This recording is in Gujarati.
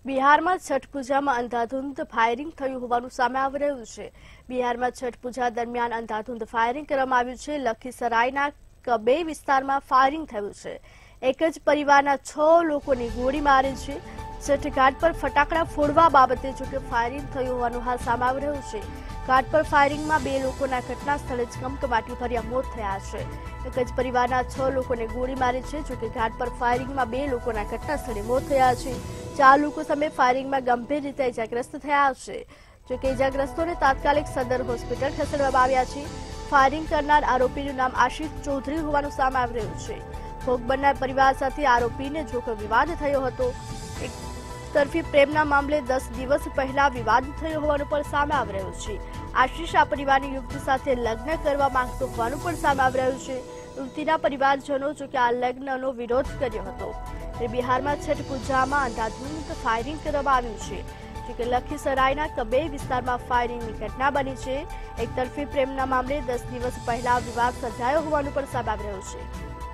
બિહારમાં છઠ પૂજામાં અંધાધૂંધ ફાયરિંગ થયું હોવાનું સામે આવી રહ્યું છે। બિહારમાં છઠ પૂજા દરમિયાન અંધાધૂંધ ફાયરિંગ કરવામાં આવ્યું છે। લખીસરાયના કબે વિસ્તારમાં ફાયરિંગ થયું છે। એક જ પરિવારના 6 લોકોની ગોળી મારી છે। છઠ ઘાટ પર ફટાકડા ફોડવા બાબતે જોકે ફાયરિંગ થયું હોવાનું હાલ સામે આવી રહ્યું છે। ઘાટ પર ફાયરિંગમાં 2 લોકોના ઘટના સ્થળે જ કમકમાટીભર્યા મોત થયા છે। એક જ પરિવારના 6 લોકોને ગોળી મારી છે। જોકે ઘાટ પર ફાયરિંગમાં 2 લોકોના ઘટના સ્થળે મોત થયા છે। 4 લોકો સામે ફાયરિંગમાં ગંભીર રીતે ઇજાગ્રસ્ત થયા છે। જોકે ઇજાગ્રસ્તોને તાત્કાલિક સદર હોસ્પિટલ ખસેડવામાં આવ્યા છે। ફાયરિંગ કરનાર આરોપીનું નામ આશિષ ચૌધરી હોવાનું સામે આવી રહ્યું છે। ભોગ બનનાર પરિવાર સાથે આરોપીને જોકે વિવાદ થયો હતો। એક તરફી પ્રેમના મામલે 10 દિવસ પહેલા વિવાદ થયો હોવાનું પણ સામે આવી રહ્યું છે। આશિષ આ પરિવારની યુવતી સાથે લગ્ન કરવા માંગતો હોવાનું પણ સામે આવી રહ્યું છે। યુવતીના પરિવારજનો જોકે આ લગ્નનો વિરોધ કર્યો હતો। બિહારમાં છઠ પૂજામાં અંધાધૂંધ ફાયરિંગ કરવામાં આવ્યું છે। જોકે લખીસરાયના કબે વિસ્તારમાં ફાયરિંગની ઘટના બની છે। એક તરફી પ્રેમના મામલે 10 દિવસ પહેલા વિવાદ સર્જાયો હોવાનું પણ સામે આવી રહ્યું છે।